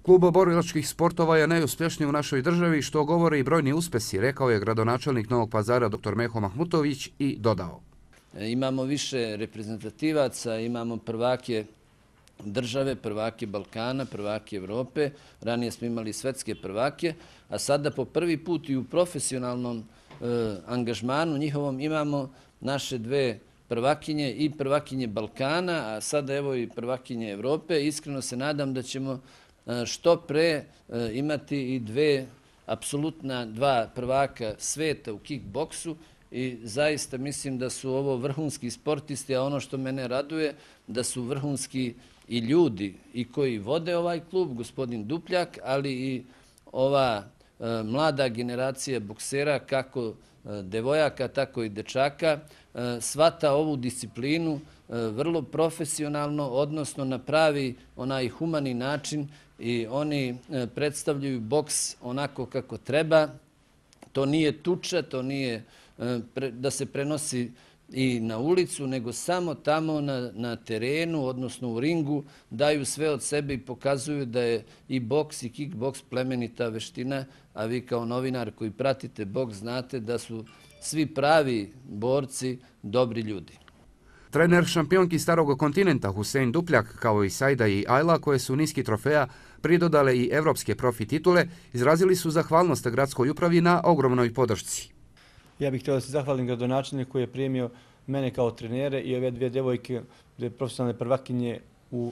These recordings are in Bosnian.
Klub borilačkih sportova je najuspješniji u našoj državi, što govore i brojni uspjesi, rekao je gradonačelnik Novog Pazara dr. Meho Mahmutović i dodao. Imamo više reprezentativaca, imamo prvake države, prvake Balkana, prvake Evrope, ranije smo imali svetske prvake, a sada po prvi put i u profesionalnom angažmanu njihovom imamo naše dve prvakinje i prvakinje Balkana, a sada evo i prvakinje Evrope. Iskreno se nadam da ćemo što pre imati i apsolutna dva prvaka sveta u kickboksu i zaista mislim da su ovo vrhunski sportisti, a ono što mene raduje da su vrhunski i ljudi i koji vode ovaj klub, gospodin Dupljak, ali i ova mlada generacija boksera, kako devojaka, tako i dečaka, shvata ovu disciplinu vrlo profesionalno, odnosno na pravi onaj humani način i oni predstavljaju boks onako kako treba. To nije tuča, to nije da se prenosi i na ulicu, nego samo tamo na terenu, odnosno u ringu, daju sve od sebe i pokazuju da je i boks i kickboks plemenita veština, a vi kao novinar koji pratite boks znate da su svi pravi borci dobri ljudi. Trener šampionki Starog kontinenta Husein Dupljak, kao i Sajda i Ajla, koje su niski trofeja pridodale i evropske profi titule, izrazili su zahvalnost gradskoj upravi na ogromnoj podršci. Ja bih htio da se zahvalim gradonačelniku koji je primio mene kao trenere i ove dvije devojke, profesionalne prvakinje u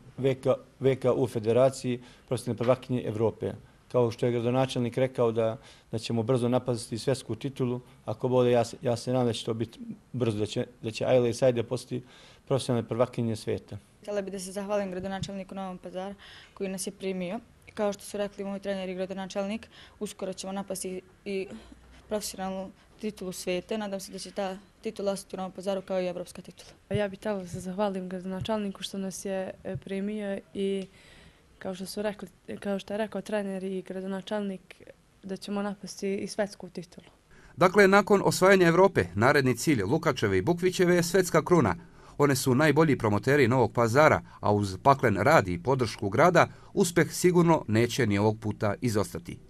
VKU federaciji, profesionalne prvakinje Evrope. Kao što je gradonačelnik rekao da ćemo brzo napasti svjetsku titulu, ako bude, ja se nadam da će to biti brzo, da će Ajla i Sajda postati profesionalne prvakinje svijeta. Htjela bih da se zahvalim gradonačelniku Novog Pazara koji nas je primio. Kao što su rekli moj trener i gradonačelnik, uskoro ćemo napasti i profesionalnu titulu svijeta. Nadam se da će ta titula ostati u Novom Pazaru kao i evropska titula. Ja bih htjela da se zahvalim gradonačelniku što nas je primio i kao što je rekao trener i gradonačelnik, da ćemo napasti i svetsku titulu. Dakle, nakon osvajanja Evrope, naredni cilj Lukačeve i Bukvićeve je svetska kruna. One su najbolji promoteri Novog Pazara, a uz paklen rad i podršku grada, uspeh sigurno neće ni ovog puta izostati.